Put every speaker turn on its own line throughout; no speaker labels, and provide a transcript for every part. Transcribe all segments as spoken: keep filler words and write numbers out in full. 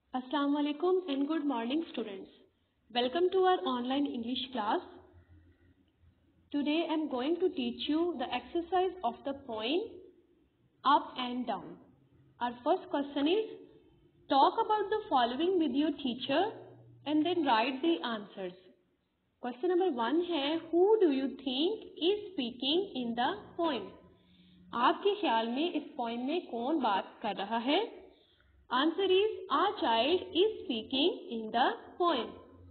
Assalamu alaikum and good morning students. Welcome to our online English class. Today I am going to teach you the exercise of the poem up and down. Our first question is, talk about the following with your teacher and then write the answers. Question number one है, who do you think is speaking in the poem? आपके ख्याल में इस poem में कौन बात कर रहा है? Answer is, a child is speaking in the poem.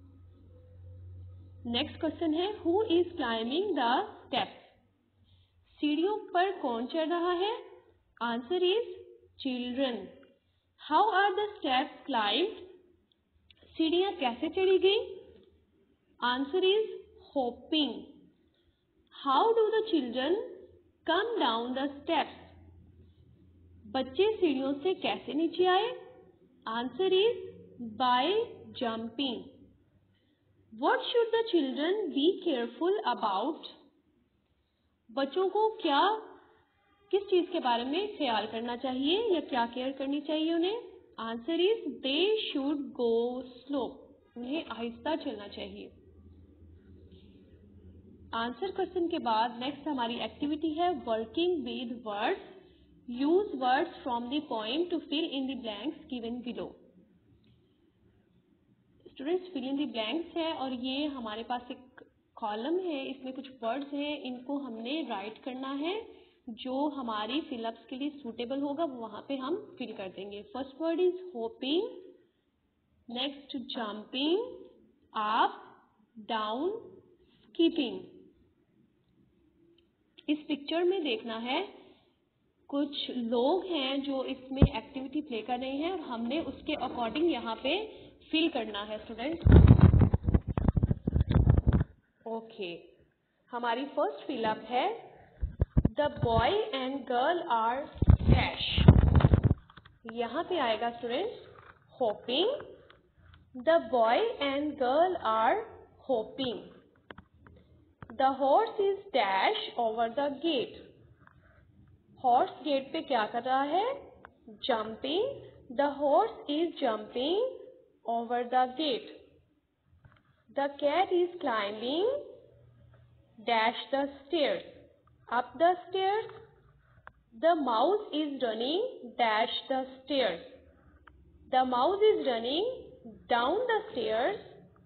Next question है, who is climbing the steps? सीढ़ियों पर कौन चढ़ रहा है? Answer is, children. How are the steps climbed? सीढ़ियाँ कैसे चढ़ी गई? Answer is, hopping. How do the children come down the steps? बच्चे सीढ़ियों से कैसे नीचे आए? Answer is, by jumping. What should the children be careful about? बच्चों को क्या किस चीज के बारे में ख्याल करना चाहिए या क्या केयर करनी चाहिए उन्हें? Answer is, they should go slow. उन्हें आहिस्ता चलना चाहिए. आंसर क्वेश्चन के बाद नेक्स्ट हमारी एक्टिविटी है working with words. Use words from the poem to fill in the blanks given below. Students, fill in the blanks है और ये हमारे पास एक कॉलम है, इसमें कुछ वर्ड्स हैं, इनको हमने राइट करना है. जो हमारी फिलअप्स के लिए सूटेबल होगा वो वहां पे हम फिल कर देंगे. First word is hopping, next jumping, up, down, skipping. इस पिक्चर में देखना है कुछ लोग हैं जो इसमें एक्टिविटी प्ले कर रहे हैं और हमने उसके अकॉर्डिंग यहाँ पे फिल करना है स्टूडेंट. ओके, हमारी फर्स्ट फिलअप है the boy and girl are dash. यहाँ पे आएगा students hopping. The boy and girl are hopping. The horse is dash over the gate. Horse gate पे क्या कर रहा है? Jumping. The horse is jumping over the gate. The cat is climbing dash the stairs up the stairs. The mouse is running dash the stairs. The mouse is running down the stairs.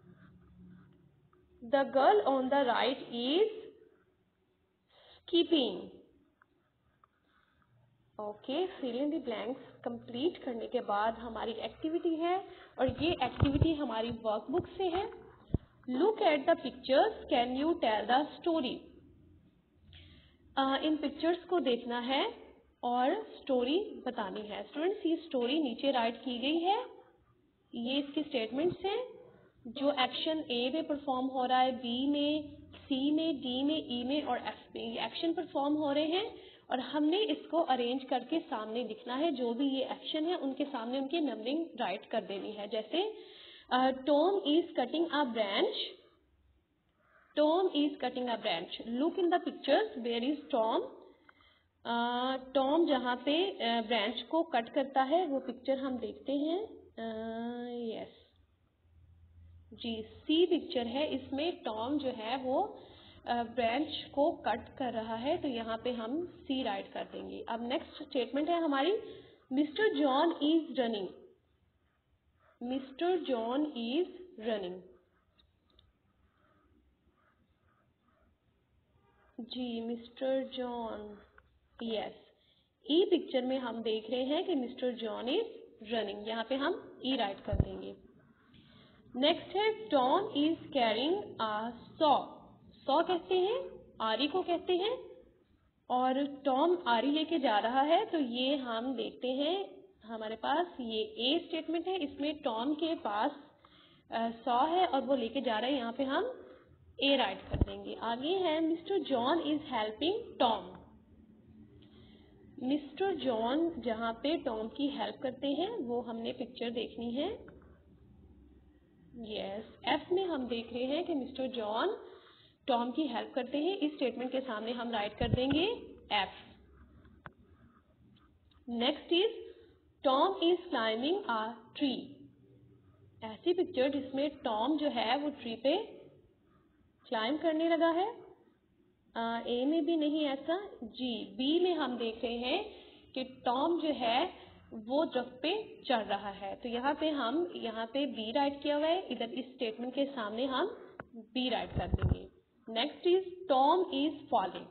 The girl on the right is skipping. Okay, fill in the blanks complete करने के बाद हमारी activity है और ये activity हमारी workbook से है. Look at the pictures, can you tell the story. इन पिक्चर्स को देखना है और स्टोरी बतानी है. स्टूडेंट्स, ये स्टोरी नीचे राइट की गई है. ये इसके स्टेटमेंट्स हैं. जो एक्शन ए में परफॉर्म हो रहा है, बी में, सी में, डी में, ई में और एफ में, ये एक्शन परफॉर्म हो रहे हैं और हमने इसको अरेंज करके सामने लिखना है. जो भी ये एक्शन है उनके सामने उनकी नंबरिंग राइट कर देनी है. जैसे Tom is cutting a branch. Tom is cutting a branch. Look in the pictures, where is Tom. Tom जहाँ पे ब्रांच uh, को कट करता है वो पिक्चर हम देखते हैं. Yes uh, yes. जी, सी पिक्चर है. इसमें टॉम जो है वो ब्रांच को कट कर रहा है, तो यहाँ पे हम सी राइट कर देंगे. अब नेक्स्ट स्टेटमेंट है हमारी, mister John is running. Mister John is running. जी, mister John. Yes, E picture में हम देख रहे हैं कि मिस्टर जॉन इज रनिंग. यहाँ पे हम ई राइट कर देंगे. नेक्स्ट है Tom is carrying a saw. Saw कहते हैं, आरी को कहते हैं और टॉम आरी लेके जा रहा है, तो ये हम देखते हैं हमारे पास ये ए स्टेटमेंट है. इसमें टॉम के पास सॉ है और वो लेके जा रहा है. यहाँ पे हम ए राइट कर देंगे. आगे है mister John is helping Tom. Mister John जहाँ पे टॉम की हेल्प करते हैं वो हमने पिक्चर देखनी है. Yes yes. एफ में हम देख रहे हैं कि मिस्टर जॉन टॉम की हेल्प करते हैं. इस स्टेटमेंट के सामने हम राइट कर देंगे F. Next is Tom is climbing a tree. ऐसी पिक्चर जिसमें टॉम जो है वो ट्री पे क्लाइंब करने लगा है। ए में भी नहीं ऐसा, जी बी में हम देख रहे हैं कि टॉम जो है वो दरख्त पे चढ़ रहा है। तो यहाँ पे हम यहाँ पे बी राइट किया हुआ है, इधर इस स्टेटमेंट के सामने हम बी राइट कर देंगे। Next is Tom is falling.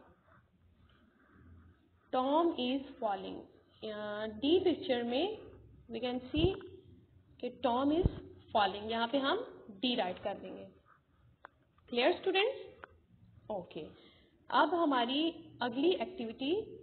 Tom is falling, D picture में वी कैन सी कि टॉम इज फॉलिंग, यहाँ पे हम डी राइट कर देंगे। Clear students? ओके, अब हमारी अगली एक्टिविटी